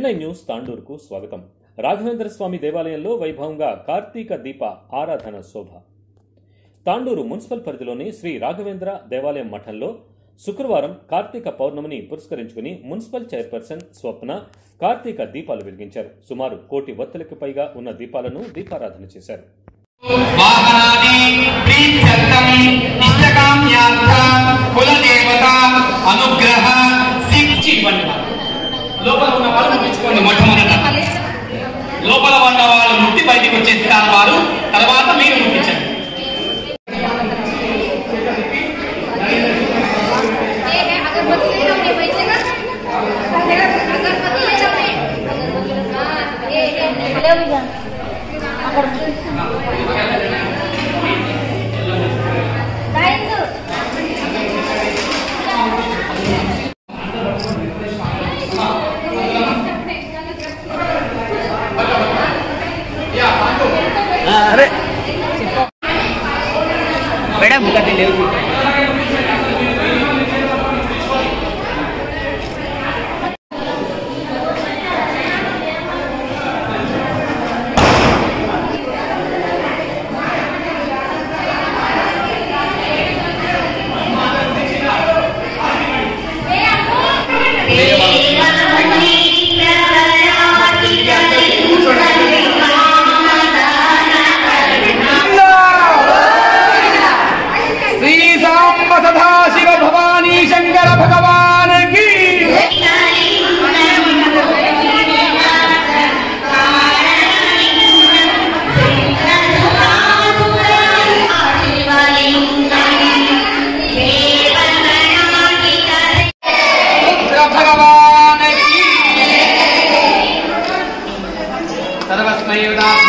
V9 news తాండూరుకు స్వాగతం. రాఘవేంద్ర స్వామి దేవాలయంలో వైభవంగా కార్తీక దీప ఆరాధన శోభ. తాండూరు మున్సిపల్ పరిధిలోని శ్రీ రాఘవేంద్ర దేవాలయం మఠంలో శుక్రవారం కార్తీక పౌర్ణమిని పురస్కరించుకుని మున్సిపల్ చైర్పర్సన్ స్వప్న కార్తీక దీపాలు వెలిగించారు. సుమారు 1 కోటి వత్తులకు పైగా ఉన్న దీపాలను దీపారాధన చేశారు. లోపల ఉన్న వాళ్ళు ముట్టించుకోండి. మొట్టమొదట లోపల ఉన్న వాళ్ళు ముట్టి బయటికి వచ్చేస్తారు వారు, తర్వాత మీరు ముట్టించండి. अरे बेटा बुका ले शिव भवानी शंकर भगवान की भगवान की सर्वस्मै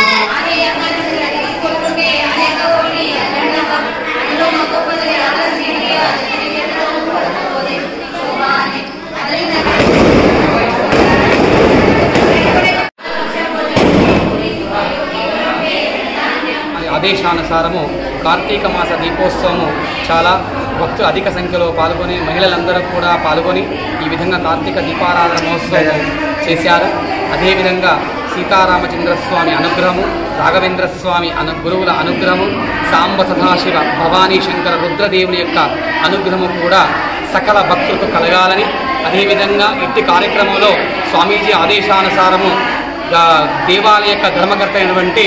ఆదేశానుసారము కార్తీక మాస దీపోత్సవము చాలా భక్తులు అధిక సంఖ్యలో పాల్గొని మహిళలందరూ కూడా పాల్గొని ఈ విధంగా కార్తీక దీపారాధన మహోత్సవం చేశారు. అదేవిధంగా సీతారామచంద్రస్వామి అనుగ్రహము, రాఘవేంద్ర స్వామి గురువుల అనుగ్రహము, సాంబ సదాశివ భవానీ శంకర రుద్రదేవుని యొక్క అనుగ్రహము కూడా సకల భక్తులకు కలగాలని, అదేవిధంగా ఇట్టి కార్యక్రమంలో స్వామీజీ ఆదేశానుసారము దేవాలయ యొక్క ధర్మకర్త అయినటువంటి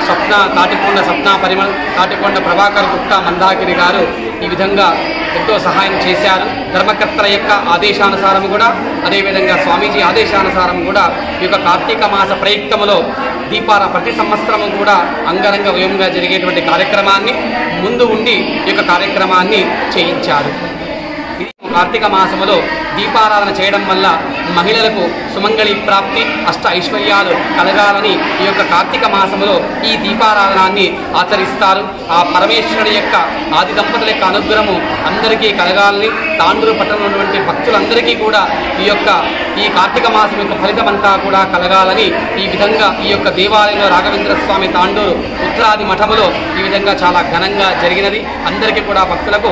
తాటికొండ ప్రభాకర్ గుప్తా మందాకిరి గారు ఈ విధంగా ఎంతో సహాయం చేశారు. ధర్మకర్తల యొక్క ఆదేశానుసారం కూడా, అదేవిధంగా స్వామీజీ ఆదేశానుసారం కూడా ఈ యొక్క కార్తీక మాస ప్రయుక్తములో ప్రతి సంవత్సరము కూడా అంగరంగ వైభవంగా జరిగేటువంటి కార్యక్రమాన్ని ముందు ఉండి ఈ యొక్క కార్యక్రమాన్ని చేయించారు. కార్తీక మాసములో దీపారాధన చేయడం వల్ల మహిళలకు సుమంగళి ప్రాప్తి, అష్ట ఐశ్వర్యాలు కలగాలని ఈ యొక్క కార్తీక మాసములో ఈ దీపారాధనాన్ని ఆచరిస్తారు. ఆ పరమేశ్వరుడి యొక్క ఆది దంపతుల యొక్క అనుగ్రహము అందరికీ కలగాలని, తాండూరు పట్టణంలో ఉన్నటువంటి భక్తులందరికీ కూడా ఈ కార్తీక మాసం యొక్క ఫలితమంతా కూడా కలగాలని ఈ విధంగా ఈ యొక్క దేవాలయంలో రాఘవేంద్ర స్వామి తాండూరు ఉత్తరాది మఠములో ఈ విధంగా చాలా ఘనంగా జరిగినది. అందరికీ కూడా భక్తులకు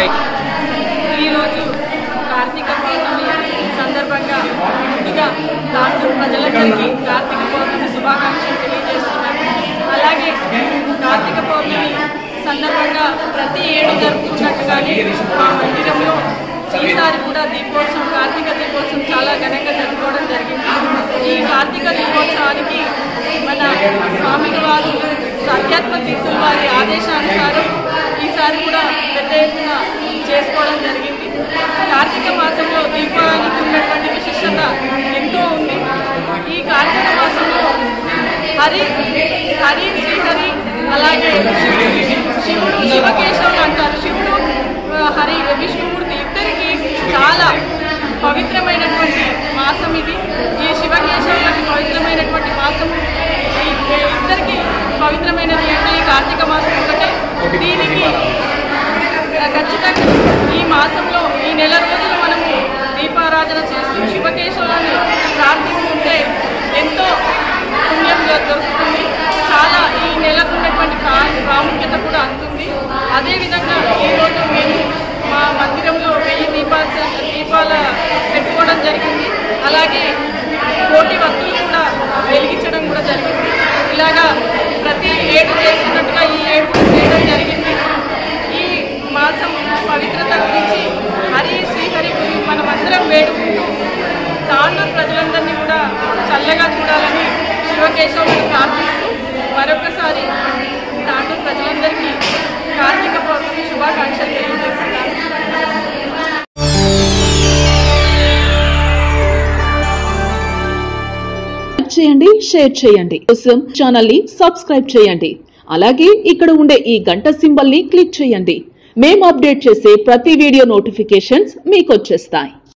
ఈరోజు కార్తీక పౌర్ణమి సందర్భంగా ముందుగా తాండూరు ప్రజలందరికీ కార్తీక పౌర్ణమి శుభాకాంక్షలు తెలియజేస్తున్నాను. అలాగే కార్తీక పౌర్ణమి సందర్భంగా ప్రతి ఏడు జరుపుకున్నట్టుగానే మా మందిరంలో ఈసారి కూడా దీపోత్సవం, కార్తీక దీపోత్సవం చాలా ఘనంగా జరుపుకోవడం జరిగింది. ఈ కార్తీక దీపోత్సవానికి మన స్వామిని వారు అధ్యాత్మ తీర్థుల వారి ఆదేశానుసారం ఈసారి కూడా పెద్ద ఎత్తున చేసుకోవడం జరిగింది. కార్తీక మాసంలో దీపావళికి ఉన్నటువంటి విశిష్టత ఎంతో ఉంది. ఈ కార్తీక మాసంలో హరి శ్రీహరి, అలాగే శివుడు శివకేశవులు అంటారు. శివుడు హరి విష్ణుమూర్తి ఇద్దరికి చాలా పవిత్రమైనటువంటి మాసం ఇది. ఈ శివకేశవులకి పవిత్రమైనటువంటి మాసం, ఇద్దరికి పవిత్రమైనది అంటే ఈ కార్తీక మాసం ఒకటే. దీనికి ఖచ్చితంగా ఈ మాసంలో ఈ నెల రోజులు మనము దీపారాధన చేస్తూ శివకేశవులను ప్రార్థిస్తుంటే ఎంతో పుణ్యం దొరుకుతుంది. చాలా ఈ నెలకున్నటువంటి ప్రాముఖ్యత కూడా అందుతుంది. అదేవిధంగా ఈరోజు మేము మా మందిరంలో 1000 దీపాల పెట్టుకోవడం జరిగింది. అలాగే కోటి వత్తులు కూడా వెలిగించడం కూడా జరిగింది. ఇలాగా ప్రతి ఏడు చేస్తున్నట్టుగా ఈ ఏడు కూడా చేయడం జరిగింది. ఈ మాసం పవిత్రత గురించి శ్రీహరి మనమందరం వేడుకుంటూ తాండూరు ప్రజలందరినీ కూడా చల్లగా చూడాలని శివకేశవులను ప్రార్థిస్తూ మరొకసారి తాండూరు ప్రజలందరికీ కార్తీక పౌర్ణమి శుభాకాంక్షలు తెలియజేస్తున్నాను. చేయండి, షేర్ చేయండి, కోసం ఛానల్ ని సబ్స్క్రైబ్ చేయండి. అలాగే ఇక్కడ ఉండే ఈ గంట సింబల్ ని క్లిక్ చేయండి. మేము అప్డేట్ చేసే ప్రతి వీడియో నోటిఫికేషన్స్ మీకు వచ్చేస్తాయి.